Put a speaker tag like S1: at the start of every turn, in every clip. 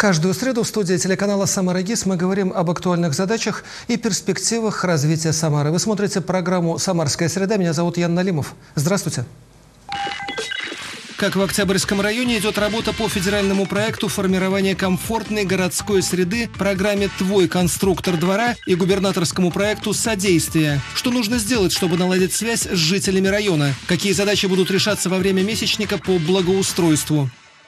S1: Каждую среду в студии телеканала «Самара ГИС» мы говорим об актуальных задачах и перспективах развития Самары. Вы смотрите программу «Самарская среда». Меня зовут Ян Налимов. Здравствуйте. Как в Октябрьском районе идет работа по федеральному проекту формирования комфортной городской среды, программе «Твой конструктор двора» и губернаторскому проекту «Содействие». Что нужно сделать, чтобы наладить связь с жителями района? Какие задачи будут решаться во время месячника по благоустройству?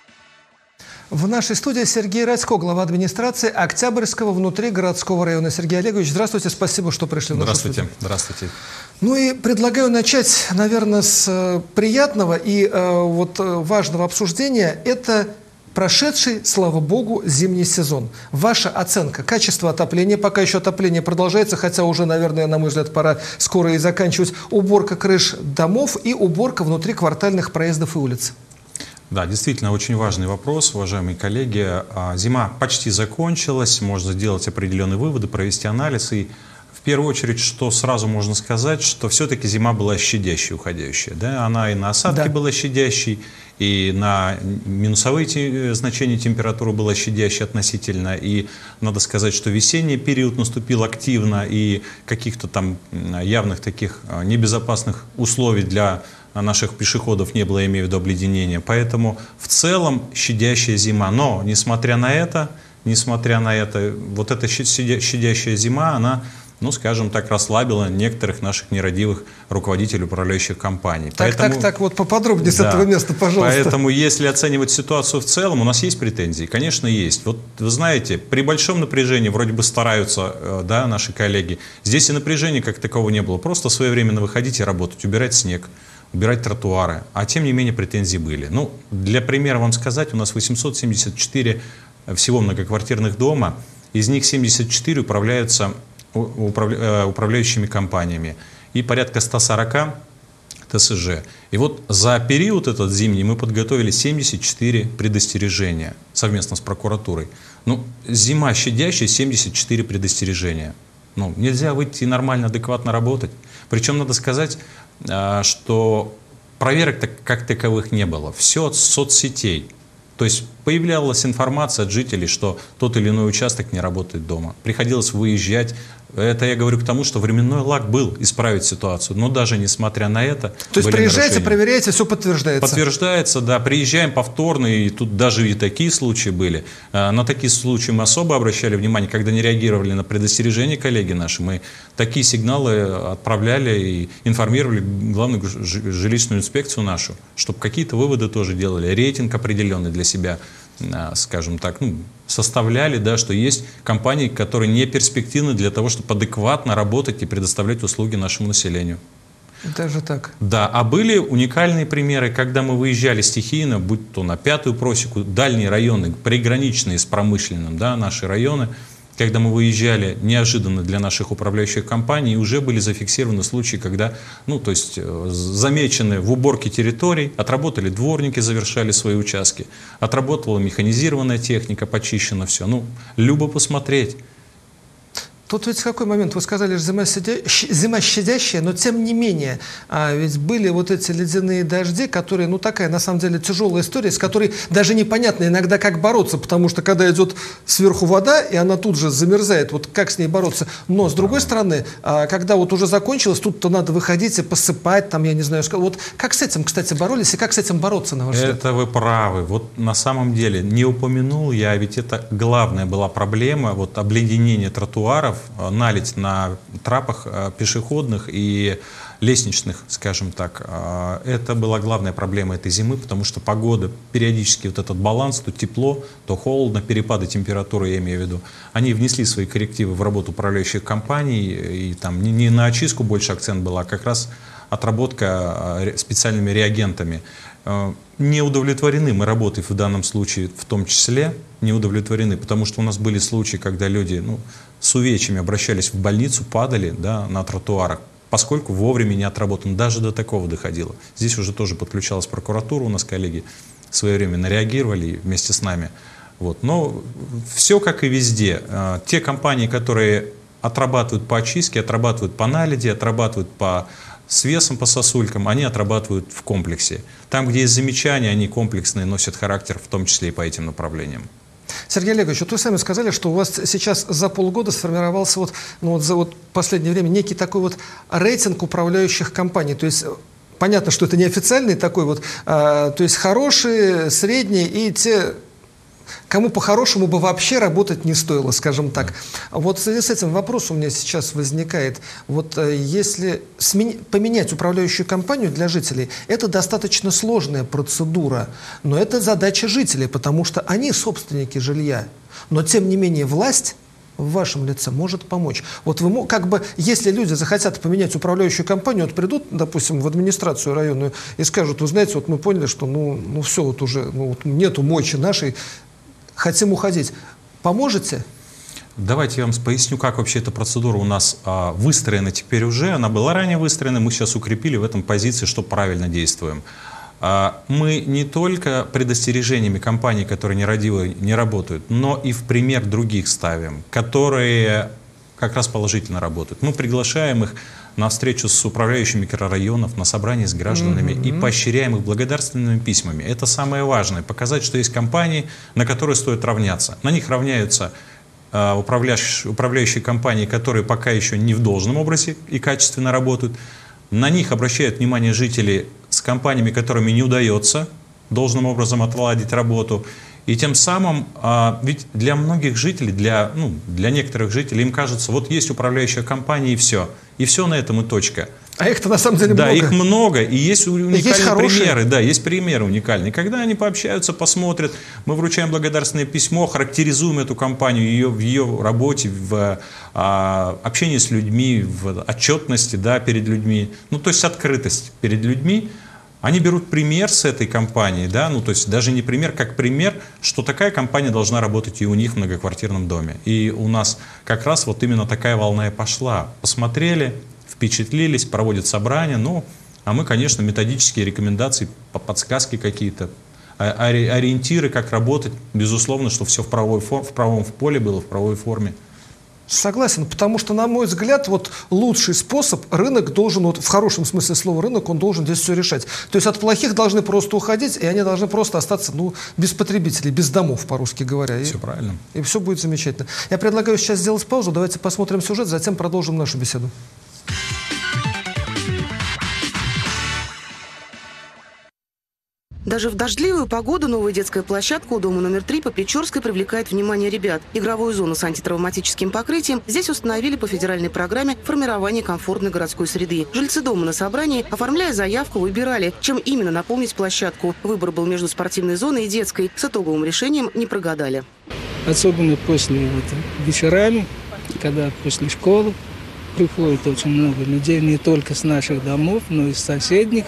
S1: В нашей студии Сергей Радько, глава администрации Октябрьского внутригородского района. Сергей Олегович, здравствуйте, спасибо, что пришли в нашу студию.
S2: Здравствуйте.
S1: Ну и предлагаю начать, наверное, с приятного и важного обсуждения. Это прошедший, слава богу, зимний сезон. Ваша оценка, качество отопления, пока еще отопление продолжается, хотя уже, наверное, на мой взгляд, пора скоро и заканчивать, уборка крыш домов и уборка внутриквартальных проездов и улиц.
S2: Да, действительно, очень важный вопрос, уважаемые коллеги. Зима почти закончилась, можно сделать определенные выводы, провести анализ. И в первую очередь, что сразу можно сказать, что все-таки зима была щадящей, уходящая. Да? Она и на осадки была щадящей, и на минусовые значения температуры была щадящей относительно. И надо сказать, что весенний период наступил активно, и каких-то там явных таких небезопасных условий для наших пешеходов не было, я имею в виду обледенения. Поэтому в целом щадящая зима. Но, несмотря на это, вот эта щадящая зима, она, ну, скажем так, расслабила некоторых наших нерадивых руководителей управляющих компаний.
S1: Так, вот поподробнее с этого места, пожалуйста.
S2: Поэтому, если оценивать ситуацию в целом, у нас есть претензии? Конечно, есть. Вот вы знаете, при большом напряжении вроде бы стараются, да, наши коллеги. Здесь и напряжения как такового не было. Просто своевременно выходить и работать, убирать снег, убирать тротуары, а тем не менее претензии были. Ну, для примера вам сказать, у нас 874 всего многоквартирных дома, из них 74 управляются управляющими компаниями и порядка 140 ТСЖ. И вот за период этот зимний мы подготовили 74 предостережения совместно с прокуратурой. Ну, зима щадящая, 74 предостережения. Ну, нельзя выйти и нормально, адекватно работать. Причем надо сказать, что проверок как таковых не было. Все от соцсетей. То есть появлялась информация от жителей, что тот или иной участок не работает дома. Приходилось выезжать. Это я говорю к тому, что временной лаг был исправить ситуацию. Но даже несмотря на это...
S1: То есть приезжаете, проверяете, все подтверждается?
S2: Подтверждается, да. Приезжаем повторно, и тут даже и такие случаи были. На такие случаи мы особо обращали внимание, когда не реагировали на предостережения коллеги наши. Мы такие сигналы отправляли и информировали главную жилищную инспекцию нашу, чтобы какие-то выводы тоже делали, рейтинг определенный для себя, скажем так, составляли, да, что есть компании, которые не перспективны для того, чтобы адекватно работать и предоставлять услуги нашему населению.
S1: Даже так? Да,
S2: а были уникальные примеры, когда мы выезжали стихийно, будь то на Пятую просеку, дальние районы, приграничные с промышленным, да, наши районы, когда мы выезжали неожиданно для наших управляющих компаний, уже были зафиксированы случаи, когда, замечены в уборке территорий, отработали дворники, завершали свои участки, отработала механизированная техника, почищено все. Любо посмотреть.
S1: Тут ведь какой момент? Вы сказали, зима щадящая, но тем не менее, ведь были вот эти ледяные дожди, которые, такая на самом деле тяжелая история, с которой даже непонятно иногда как бороться, потому что когда идет сверху вода, и она тут же замерзает, вот как с ней бороться? Но с другой стороны, когда вот уже закончилось, тут-то надо выходить и посыпать, там, я не знаю, вот как с этим, кстати, боролись и как с этим бороться, на ваш взгляд?
S2: Это вы правы. Вот на самом деле не упомянул я, ведь это главная была проблема, вот обледенение тротуаров, наледь на трапах пешеходных и лестничных, скажем так. Это была главная проблема этой зимы, потому что погода, периодически вот этот баланс, то тепло, то холодно, перепады температуры, я имею в виду, они внесли свои коррективы в работу управляющих компаний, и там не на очистку больше акцент был, а как раз отработка специальными реагентами. Не удовлетворены мы работой в данном случае, в том числе, не удовлетворены, потому что у нас были случаи, когда люди с увечьями обращались в больницу, падали, да, на тротуарах, поскольку вовремя не отработано. Даже до такого доходило. Здесь уже тоже подключалась прокуратура, у нас коллеги своевременно реагировали вместе с нами. Вот. Но все как и везде. Те компании, которые отрабатывают по очистке, отрабатывают по наледи, отрабатывают по с весом по сосулькам, они отрабатывают в комплексе. Там, где есть замечания, они комплексные, носят характер, в том числе и по этим направлениям.
S1: Сергей Олегович, вот вы сами сказали, что у вас сейчас за полгода сформировался за последнее время некий такой вот рейтинг управляющих компаний. То есть понятно, что это неофициальный такой то есть хорошие, средние и те, кому по-хорошему бы вообще работать не стоило, скажем так. Вот в связи с этим вопрос у меня сейчас возникает. Вот если поменять управляющую компанию для жителей, это достаточно сложная процедура, но это задача жителей, потому что они собственники жилья. Но тем не менее власть в вашем лице может помочь. Вот вы, если люди захотят поменять управляющую компанию, вот придут, допустим, в администрацию районную и скажут, вы знаете, вот мы поняли, что все, вот уже нету мочи нашей, хотим уходить. Поможете?
S2: Давайте я вам поясню, как вообще эта процедура у нас выстроена теперь уже. Она была ранее выстроена, мы сейчас укрепили в этом позиции, что правильно действуем. Мы не только предостережениями компаний, которые нерадивые, не работают, но и в пример других ставим, которые как раз положительно работают. Мы приглашаем их на встречу с управляющими микрорайонов, на собрание с гражданами и поощряем их благодарственными письмами. Это самое важное. Показать, что есть компании, на которые стоит равняться. На них равняются управляющие компании, которые пока еще не в должном образе и качественно работают. На них обращают внимание жители с компаниями, которыми не удается должным образом отладить работу. И тем самым, ведь для многих жителей, для некоторых жителей, им кажется, вот есть управляющая компания и все на этом и точка.
S1: А их-то на самом деле много.
S2: Да, их много, и есть уникальные примеры. Да, есть примеры уникальные. Когда они пообщаются, посмотрят, мы вручаем благодарственное письмо, характеризуем эту компанию в ее работе, в общении с людьми, в отчетности, да, перед людьми. То есть открытость перед людьми. Они берут пример с этой компании, да, то есть даже не пример, как пример, что такая компания должна работать и у них в многоквартирном доме. И у нас как раз вот именно такая волна и пошла. Посмотрели, впечатлились, проводят собрания, а мы, конечно, методические рекомендации, подсказки какие-то, ориентиры, как работать, безусловно, что все в правовом поле было, в правовой форме.
S1: Согласен, потому что, на мой взгляд, лучший способ, рынок должен, в хорошем смысле слова рынок, он должен здесь все решать. То есть от плохих должны просто уходить, и они должны просто остаться, без потребителей, без домов, по-русски говоря.
S2: Все правильно.
S1: И все будет замечательно. Я предлагаю сейчас сделать паузу, давайте посмотрим сюжет, затем продолжим нашу беседу.
S3: Даже в дождливую погоду новая детская площадка у дома номер 3 по Печорской привлекает внимание ребят. Игровую зону с антитравматическим покрытием здесь установили по федеральной программе формирования комфортной городской среды. Жильцы дома на собрании, оформляя заявку, выбирали, чем именно наполнить площадку. Выбор был между спортивной зоной и детской. С итоговым решением не прогадали.
S4: Особенно после вечерами, когда после школы приходит очень много людей, не только с наших домов, но и с соседних,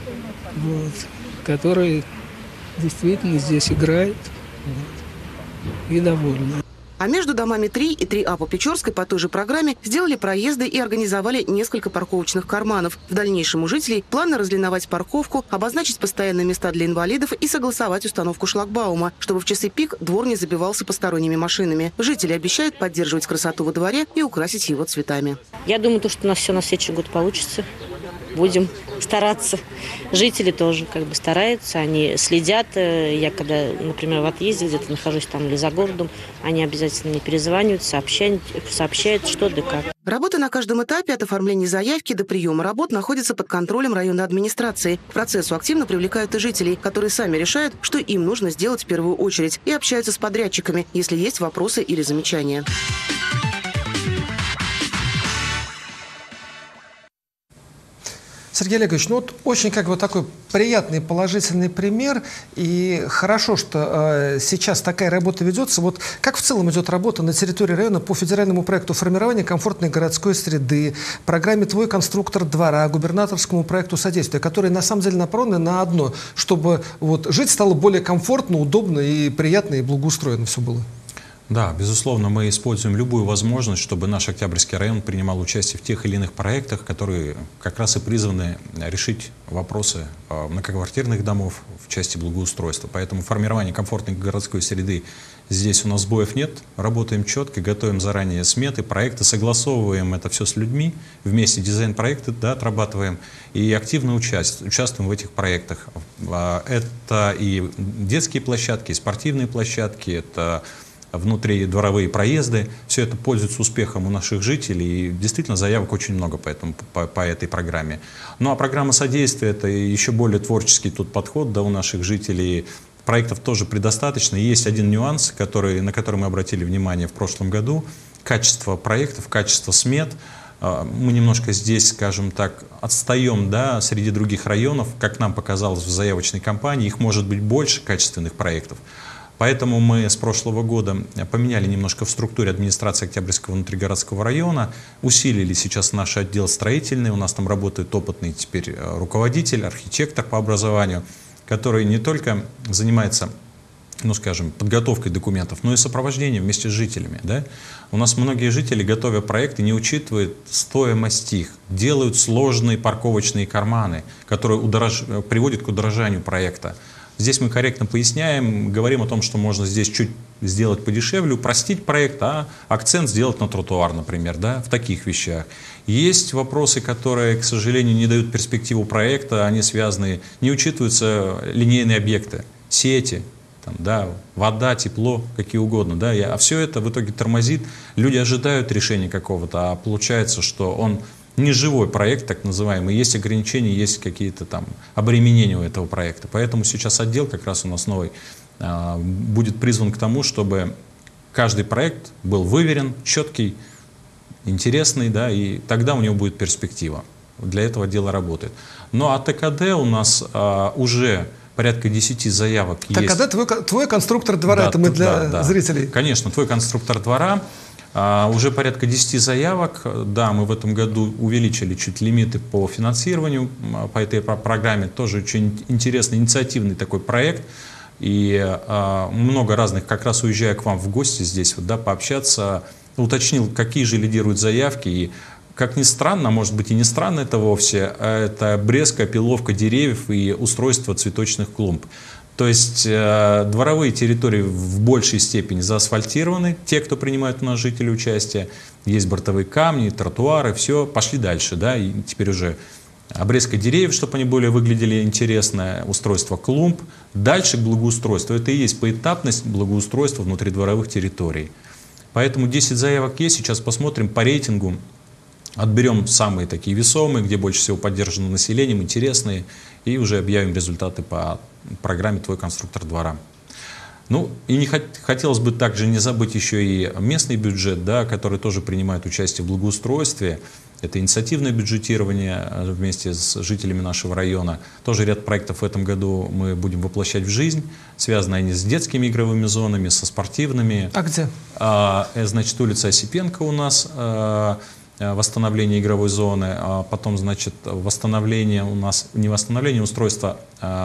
S4: которые действительно здесь играют и довольны.
S3: А между домами 3 и 3А по Печорской по той же программе сделали проезды и организовали несколько парковочных карманов. В дальнейшем у жителей планы разлиновать парковку, обозначить постоянные места для инвалидов и согласовать установку шлагбаума, чтобы в часы пик двор не забивался посторонними машинами. Жители обещают поддерживать красоту во дворе и украсить его цветами.
S5: Я думаю, что у нас все на следующий год получится. Будем стараться. Жители тоже стараются, они следят. Я когда, например, в отъезде где-то нахожусь там или за городом, они обязательно мне перезванивают, сообщают, что да как.
S3: Работа на каждом этапе от оформления заявки до приема работ находится под контролем районной администрации. К процессу активно привлекают и жителей, которые сами решают, что им нужно сделать в первую очередь, и общаются с подрядчиками, если есть вопросы или замечания.
S1: Сергей Олегович, очень такой приятный положительный пример, и хорошо, что сейчас такая работа ведется. Как в целом идет работа на территории района по федеральному проекту формирования комфортной городской среды, программе «Твой конструктор двора», губернаторскому проекту содействия, которые на самом деле направлены на одно, чтобы жить стало более комфортно, удобно и приятно, и благоустроено все было?
S2: Да, безусловно, мы используем любую возможность, чтобы наш Октябрьский район принимал участие в тех или иных проектах, которые как раз и призваны решить вопросы многоквартирных домов в части благоустройства. Поэтому формирование комфортной городской среды здесь у нас сбоев нет. Работаем четко, готовим заранее сметы, проекты, согласовываем это все с людьми, вместе дизайн-проекты отрабатываем и активно участвуем в этих проектах. Это и детские площадки, и спортивные площадки, это внутридворовые проезды. Все это пользуется успехом у наших жителей. И действительно заявок очень много по этой программе. Ну а программа содействия — это еще более творческий тут подход, да, у наших жителей. Проектов тоже предостаточно. Есть один нюанс, на который мы обратили внимание в прошлом году. Качество проектов, качество смет. Мы немножко здесь, скажем так, отстаем, да, среди других районов. Как нам показалось в заявочной кампании, их может быть больше качественных проектов. Поэтому мы с прошлого года поменяли немножко в структуре администрации Октябрьского внутригородского района, усилили сейчас наш отдел строительный, у нас там работает опытный теперь руководитель, архитектор по образованию, который не только занимается, ну скажем, подготовкой документов, но и сопровождением вместе с жителями. Да? У нас многие жители, готовя проекты, не учитывают стоимость их, делают сложные парковочные карманы, которые приводят к удорожанию проекта. Здесь мы корректно поясняем, говорим о том, что можно здесь чуть сделать подешевле, упростить проект, а акцент сделать на тротуар, например, да, в таких вещах. Есть вопросы, которые, к сожалению, не дают перспективу проекта, они связаны, не учитываются линейные объекты, сети, там, да, вода, тепло, какие угодно. Да, а все это в итоге тормозит, люди ожидают решения какого-то, а получается, что он не живой проект, так называемый, есть ограничения, есть какие-то там обременения у этого проекта. Поэтому сейчас отдел как раз у нас новый будет призван к тому, чтобы каждый проект был выверен, четкий, интересный, да, и тогда у него будет перспектива. Для этого отдел работает. Ну а ТКД у нас уже порядка 10 заявок есть.
S1: ТКД твой конструктор двора, да, это мы для зрителей.
S2: Конечно, твой конструктор двора. Уже порядка 10 заявок. Да, мы в этом году увеличили чуть лимиты по финансированию по этой программе. Тоже очень интересный, инициативный такой проект. И много разных, как раз уезжая к вам в гости здесь, вот, да, пообщаться, уточнил, какие же лидируют заявки. И, как ни странно, может быть и не странно это вовсе, это обрезка, опиловка деревьев и устройство цветочных клумб. То есть дворовые территории в большей степени заасфальтированы, те, кто принимают у нас жители участие, есть бортовые камни, тротуары, все, пошли дальше, да, и теперь уже обрезка деревьев, чтобы они более выглядели интересно, устройство клумб, дальше к благоустройству. Это и есть поэтапность благоустройства внутридворовых территорий. Поэтому 10 заявок есть, сейчас посмотрим по рейтингу, отберем самые такие весомые, где больше всего поддержано населением, интересные, и уже объявим результаты по программе «Твой конструктор двора». Ну, и не хотелось бы также не забыть еще и местный бюджет, да, который тоже принимает участие в благоустройстве. Это инициативное бюджетирование вместе с жителями нашего района. Тоже ряд проектов в этом году мы будем воплощать в жизнь. Связаны они с детскими игровыми зонами, со спортивными.
S1: А где?
S2: Значит, улица Осипенко у нас, восстановление игровой зоны. Потом, значит, восстановление у нас, не восстановление, устройство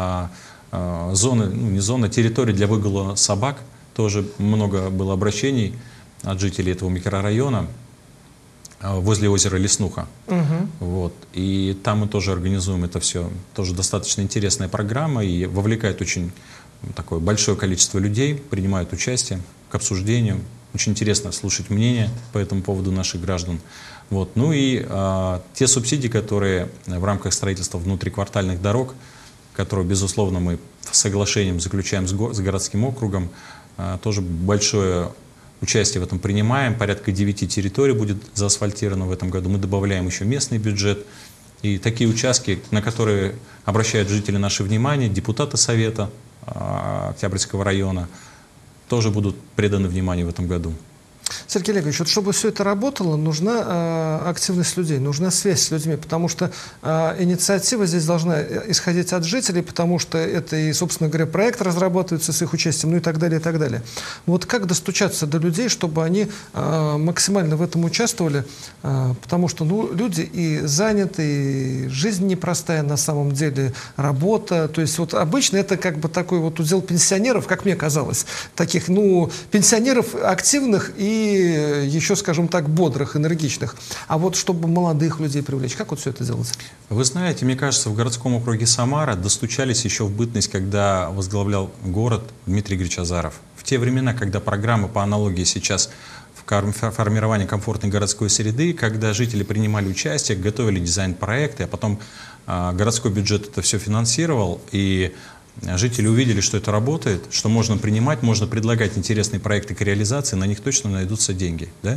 S2: зоны, ну не зоны, территории для выгула собак. Тоже много было обращений от жителей этого микрорайона возле озера Леснуха. Вот. И там мы тоже организуем это все. Тоже достаточно интересная программа и вовлекает очень такое большое количество людей, принимают участие к обсуждению. Очень интересно слушать мнение по этому поводу наших граждан. Вот. Ну и те субсидии, которые в рамках строительства внутриквартальных дорог, которые, безусловно, мы соглашением заключаем с городским округом, тоже большое участие в этом принимаем. Порядка 9 территорий будет заасфальтировано в этом году. Мы добавляем еще местный бюджет. И такие участки, на которые обращают жители наше внимание, депутаты Совета Октябрьского района, тоже будут преданы вниманию в этом году.
S1: Сергей Олегович, вот чтобы все это работало, нужна активность людей, нужна связь с людьми, потому что инициатива здесь должна исходить от жителей, потому что это и, собственно говоря, проект разрабатывается с их участием, ну и так далее, и так далее. Вот как достучаться до людей, чтобы они максимально в этом участвовали, потому что люди и заняты, и жизнь непростая на самом деле, работа, то есть вот обычно это как бы такой вот удел пенсионеров, как мне казалось, таких, пенсионеров активных и еще, скажем так, бодрых, энергичных. А вот чтобы молодых людей привлечь, как вот все это делать?
S2: Вы знаете, мне кажется, в городском округе Самара достучались еще в бытность, когда возглавлял город Дмитрий Игоревич Азаров. В те времена, когда программа по аналогии сейчас в формировании комфортной городской среды, когда жители принимали участие, готовили дизайн-проекты, а потом городской бюджет это все финансировал, и жители увидели, что это работает, что можно принимать, можно предлагать интересные проекты к реализации, на них точно найдутся деньги. Да?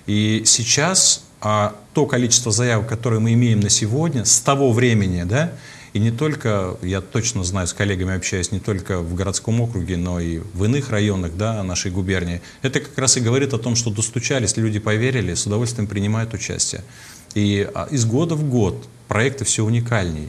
S2: И сейчас то количество заявок, которые мы имеем на сегодня, с того времени, да, и не только, я точно знаю, с коллегами общаюсь, не только в городском округе, но и в иных районах, да, нашей губернии, это как раз и говорит о том, что достучались, люди поверили, с удовольствием принимают участие. И из года в год проекты все уникальней.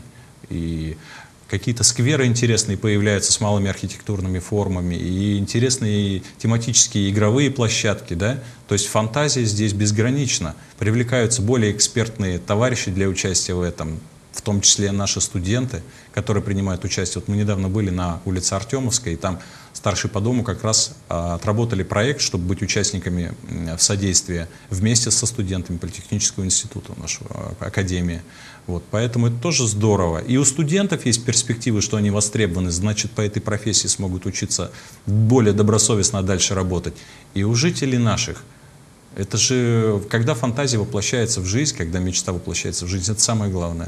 S2: И какие-то скверы интересные появляются с малыми архитектурными формами, и интересные тематические игровые площадки, да? То есть фантазия здесь безгранична. Привлекаются более экспертные товарищи для участия в этом, в том числе наши студенты, которые принимают участие. Вот мы недавно были на улице Артемовской, и там старшие по дому как раз отработали проект, чтобы быть участниками в содействии вместе со студентами Политехнического института, нашего академии. Вот, поэтому это тоже здорово. И у студентов есть перспективы, что они востребованы, значит, по этой профессии смогут учиться более добросовестно дальше работать. И у жителей наших. Это же, когда фантазия воплощается в жизнь, когда мечта воплощается в жизнь, это самое главное.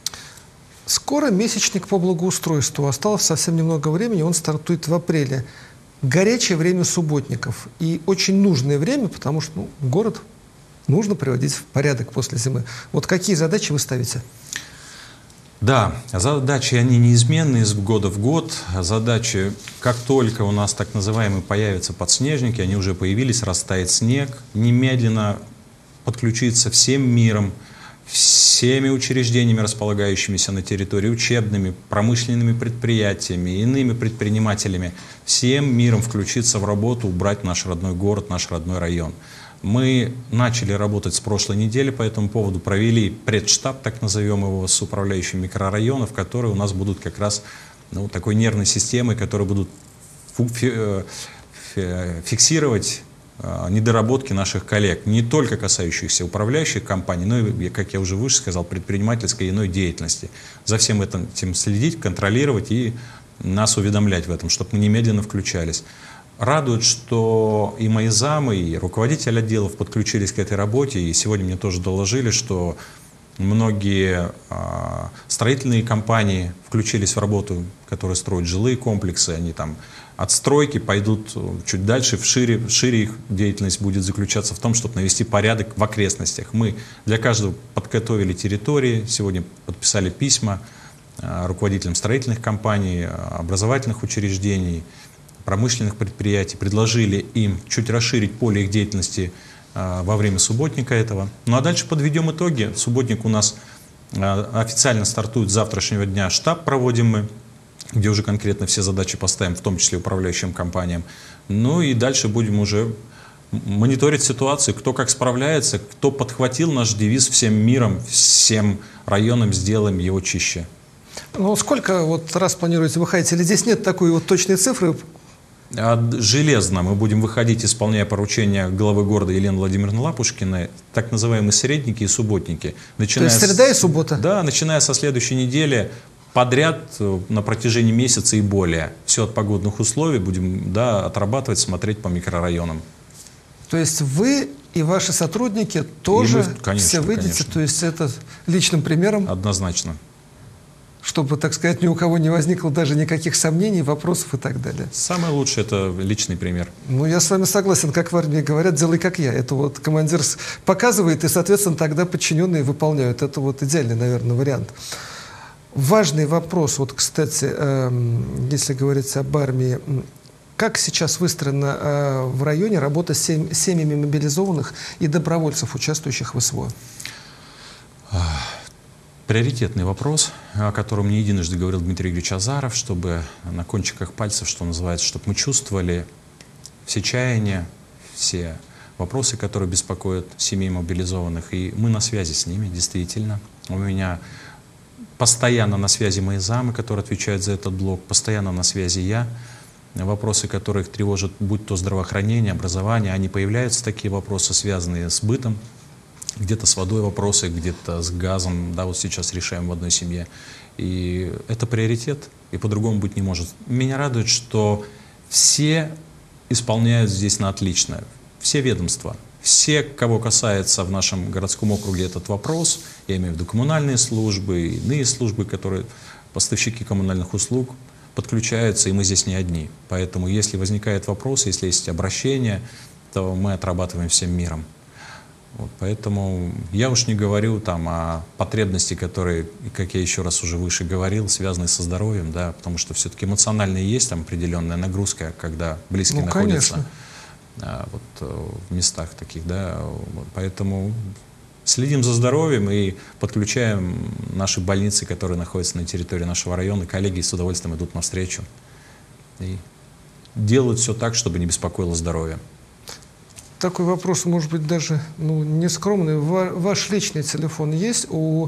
S1: Скоро месячник по благоустройству. Осталось совсем немного времени, он стартует в апреле. Горячее время субботников. И очень нужное время, потому что город нужно приводить в порядок после зимы. Вот какие задачи вы ставите?
S2: Да, задачи, они неизменны из года в год. Задачи, как только у нас так называемые появятся подснежники, они уже появились, растает снег, немедленно подключиться всем миром, всеми учреждениями, располагающимися на территории, учебными, промышленными предприятиями, иными предпринимателями, всем миром включиться в работу, убрать наш родной город, наш родной район. Мы начали работать с прошлой недели по этому поводу, провели предштаб, так назовем его, с управляющими микрорайонов, которые у нас будут как раз такой нервной системой, которые будут фиксировать недоработки наших коллег, не только касающихся управляющих компаний, но и, как я уже выше сказал, предпринимательской и иной деятельности. За всем этим следить, контролировать и нас уведомлять в этом, чтобы мы немедленно включались. Радует, что и мои замы, и руководители отделов подключились к этой работе, и сегодня мне тоже доложили, что многие строительные компании включились в работу, которые строят жилые комплексы, они там от стройки пойдут чуть дальше, шире их деятельность будет заключаться в том, чтобы навести порядок в окрестностях. Мы для каждого подготовили территории, сегодня подписали письма руководителям строительных компаний, образовательных учреждений, промышленных предприятий, предложили им чуть расширить поле их деятельности во время субботника этого. Ну а дальше подведем итоги. Субботник у нас официально стартует с завтрашнего дня, штаб проводим мы, где уже конкретно все задачи поставим, в том числе управляющим компаниям. Ну и дальше будем уже мониторить ситуацию, кто как справляется, кто подхватил наш девиз «Всем миром, всем районам сделаем его чище».
S1: Ну сколько вот раз планируете выходить? Или здесь нет такой вот точной цифры?
S2: Железно мы будем выходить, исполняя поручения главы города Елены Владимировны Лапушкиной, так называемые средники и субботники.
S1: То есть среда и суббота?
S2: Да, начиная со следующей недели подряд на протяжении месяца и более. Все от погодных условий будем отрабатывать, смотреть по микрорайонам. То
S1: есть вы и ваши сотрудники тоже
S2: конечно,
S1: все выйдете?
S2: Конечно.
S1: То есть это личным примером?
S2: Однозначно.
S1: Чтобы, так сказать, ни у кого не возникло даже никаких сомнений, вопросов и так далее.
S2: Самое лучшее – это личный пример.
S1: Ну, я с вами согласен, как в армии говорят, делай как я. Это вот командир показывает, и, соответственно, тогда подчиненные выполняют. Это вот идеальный, наверное, вариант. Важный вопрос, вот, кстати, если говорить об армии, Как сейчас выстроена в районе работа с семьями мобилизованных и добровольцев, участвующих в СВО?
S2: Приоритетный вопрос, о котором не единожды говорил Дмитрий Юрьевич Азаров, чтобы на кончиках пальцев, что называется, чтобы мы чувствовали все чаяния, все вопросы, которые беспокоят семей мобилизованных. И мы на связи с ними, действительно. У меня постоянно на связи мои замы, которые отвечают за этот блок, постоянно на связи я. Вопросы, которые их тревожат, будь то здравоохранение, образование, они появляются, такие вопросы, связанные с бытом. Где-то с водой вопросы, где-то с газом, да, вот сейчас решаем в одной семье. И это приоритет, и по-другому быть не может. Меня радует, что все исполняют здесь на отлично. Все ведомства, все, кого касается в нашем городском округе этот вопрос, я имею в виду коммунальные службы, иные службы, которые, поставщики коммунальных услуг, подключаются, и мы здесь не одни. Поэтому, если возникает вопрос, если есть обращение, то мы отрабатываем всем миром. Вот, поэтому я уж не говорю там о потребности, которые, как я еще раз уже выше говорил, связаны со здоровьем, да, потому что все-таки эмоционально есть там определенная нагрузка, когда близкие находятся вот, в местах таких, да, вот, поэтому следим за здоровьем и подключаем наши больницы, которые находятся на территории нашего района. Коллеги с удовольствием идут навстречу и делают все так, чтобы не беспокоило здоровье.
S1: Такой вопрос, может быть, даже не скромный. Ваш личный телефон есть у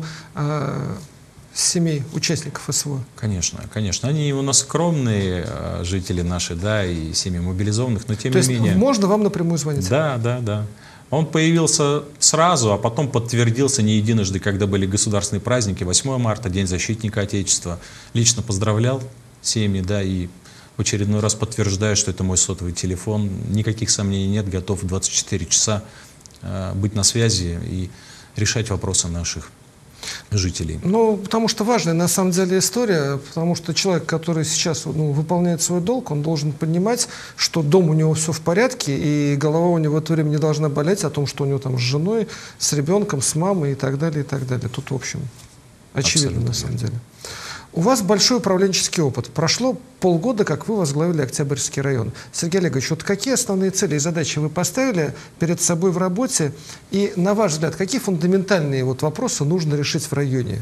S1: семей участников СВО?
S2: Конечно, конечно. Они у нас скромные жители наши, да, и семьи мобилизованных, но тем не менее...
S1: То есть можно вам напрямую звонить?
S2: Да, да, да. Он появился сразу, а потом подтвердился не единожды, когда были государственные праздники, 8 марта, День защитника Отечества. Лично поздравлял семьи, да, и в очередной раз подтверждаю, что это мой сотовый телефон. Никаких сомнений нет, готов 24 часа быть на связи и решать вопросы наших жителей.
S1: Ну, потому что важная на самом деле история, потому что человек, который сейчас выполняет свой долг, он должен понимать, что дома у него все в порядке, и голова у него в это время не должна болеть о том, что у него там с женой, с ребенком, с мамой и так далее, и так далее. Тут, в общем, очевидно на самом деле. У вас большой управленческий опыт. Прошло полгода, как вы возглавили Октябрьский район. Сергей Олегович, вот какие основные цели и задачи вы поставили перед собой в работе? И, на ваш взгляд, какие фундаментальные вопросы нужно решить в районе?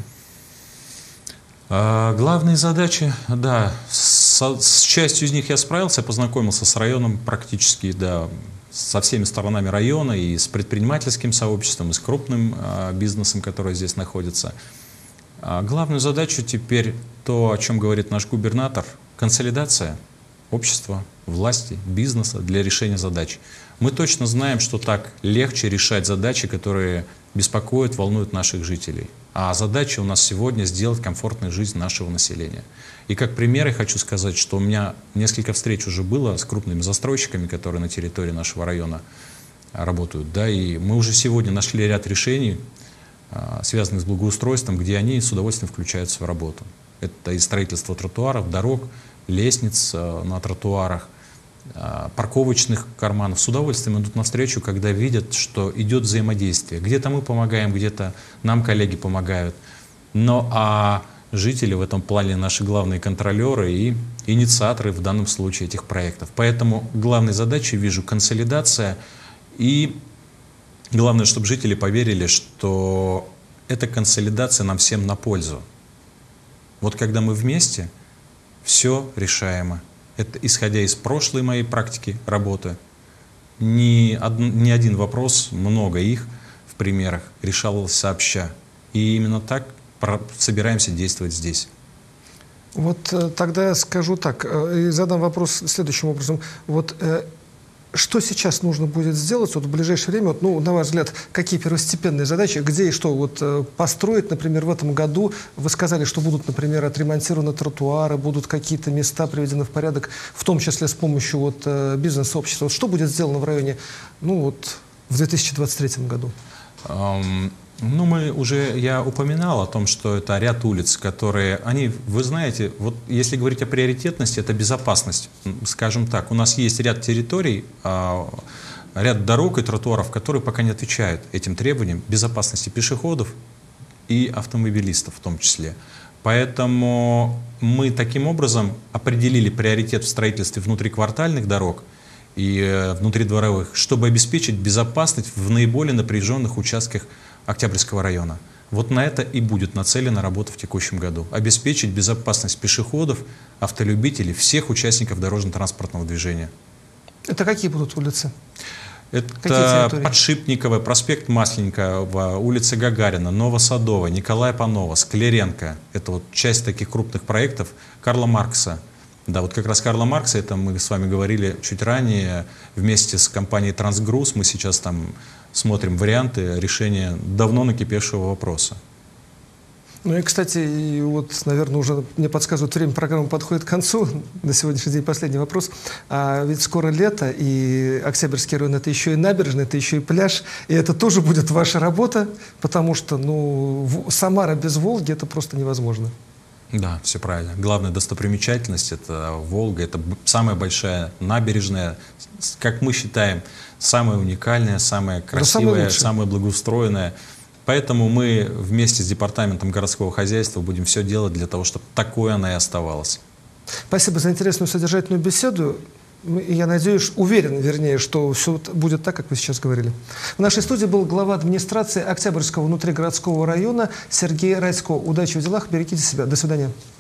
S2: Главные задачи, да, с частью из них я справился, я познакомился с районом практически, да, со всеми сторонами района, и с предпринимательским сообществом, и с крупным бизнесом, который здесь находится. Главную задачу теперь то, о чем говорит наш губернатор, консолидация общества, власти, бизнеса для решения задач. Мы точно знаем, что так легче решать задачи, которые беспокоят, волнуют наших жителей. А задача у нас сегодня сделать комфортную жизнь нашего населения. И как пример я хочу сказать, что у меня несколько встреч уже было с крупными застройщиками, которые на территории нашего района работают. Да, и мы уже сегодня нашли ряд решений, связанных с благоустройством, где они с удовольствием включаются в работу. Это и строительство тротуаров, дорог, лестниц на тротуарах, парковочных карманов. С удовольствием идут навстречу, когда видят, что идет взаимодействие. Где-то мы помогаем, где-то нам коллеги помогают. Но жители в этом плане наши главные контролеры и инициаторы в данном случае этих проектов. Поэтому главной задачей вижу консолидация и главное, чтобы жители поверили, что эта консолидация нам всем на пользу. Вот когда мы вместе, все решаемо. Это исходя из прошлой моей практики работы. Ни один вопрос, много их в примерах, решался сообща. И именно так собираемся действовать здесь.
S1: Вот тогда я скажу так, и задам вопрос следующим образом. Вот что сейчас нужно будет сделать в ближайшее время, на ваш взгляд, какие первостепенные задачи, где и что построить, например, в этом году? Вы сказали, что будут, например, отремонтированы тротуары, будут какие-то места приведены в порядок, в том числе с помощью бизнес-сообщества. Что будет сделано в районе в 2023 году?
S2: Я упоминал о том, что это ряд улиц, которые, вы знаете, вот если говорить о приоритетности, это безопасность. Скажем так, у нас есть ряд территорий, ряд дорог и тротуаров, которые пока не отвечают этим требованиям безопасности пешеходов и автомобилистов в том числе. Поэтому мы таким образом определили приоритет в строительстве внутриквартальных дорог и внутридворовых, чтобы обеспечить безопасность в наиболее напряженных участках Октябрьского района. Вот на это и будет нацелена работа в текущем году. Обеспечить безопасность пешеходов, автолюбителей, всех участников дорожно-транспортного движения.
S1: Это какие будут улицы?
S2: Это Подшипниковая, проспект Масленникова, улица Гагарина, Новосадовая, Николая Панова, Скляренко. Это вот часть таких крупных проектов. Карла Маркса. Да, вот как раз Карла Маркса, это мы с вами говорили чуть ранее, вместе с компанией «Трансгруз» мы сейчас там смотрим варианты решения давно накипевшего вопроса.
S1: Ну и, кстати, вот, наверное, уже мне подсказывают, время программы подходит к концу. На сегодняшний день последний вопрос. А ведь скоро лето, и Октябрьский район — это еще и набережная, это еще и пляж. И это тоже будет ваша работа, потому что, ну, Самара без Волги — это просто невозможно.
S2: Да, все правильно. Главная достопримечательность — это Волга, это самая большая набережная, как мы считаем, самая уникальная, самая красивая, самая благоустроенная. Поэтому мы вместе с департаментом городского хозяйства будем все делать для того, чтобы такой она и оставалась.
S1: Спасибо за интересную содержательную беседу. Я надеюсь, уверен, вернее, что все будет так, как вы сейчас говорили. В нашей студии был глава администрации Октябрьского внутригородского района Сергей Радько. Удачи в делах, берегите себя. До свидания.